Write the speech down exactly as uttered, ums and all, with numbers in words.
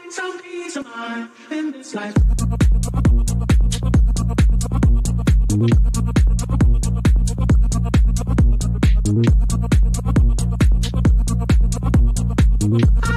some peace of mind in this life. I